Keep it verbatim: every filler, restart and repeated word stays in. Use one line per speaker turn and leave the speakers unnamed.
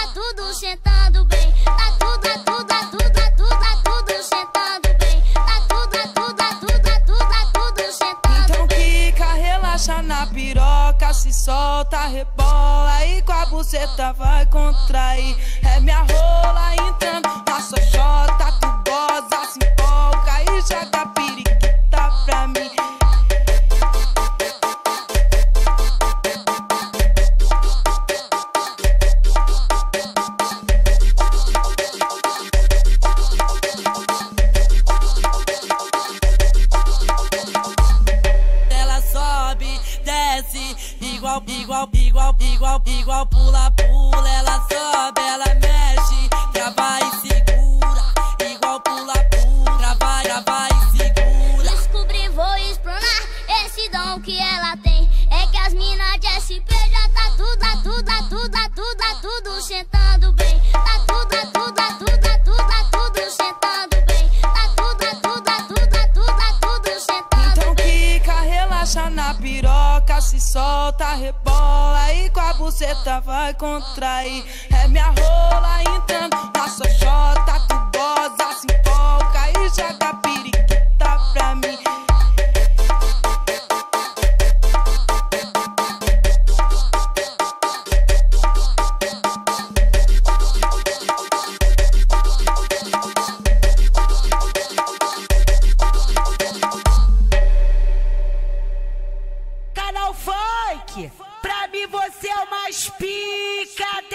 tá tudo sentando bem. Tá tudo, tá tudo, tá tudo, tá tudo, tá tudo sentando bem. Tá tudo, tá tudo, tá tudo, tá tudo, tá tudo sentando
então
bem.
Então quica, relaxa na piroca, se solta, rebola e com a buceta vai contrair. É minha rola entrando na sua xota, tu goza, se empolga e joga periquita pra mim. Desce, igual, igual, igual, igual, igual, pula, pula. Ela sobe, ela mexe, trava e segura. Igual pula, pula, trava, trava e segura.
Descobri, vou explanar esse dom que ela tem. É que as minas de S P já tá tudo, tá tudo, tá tudo, tá tudo, tá tudo sentando bem. Tá tudo, tá tudo, tá tudo, tá tudo, tá tudo sentando bem. Tá tudo, tá tudo, tá tudo, tá tudo, tá tudo sentando
então
bem.
quica, relaxa na piroca, se solta, rebola e com a buceta vai contrair. É minha rola entrando na sua xota, tu goza, se empolga e joga periquita pra mim.
Canal Funk, pra mim você é o mais pica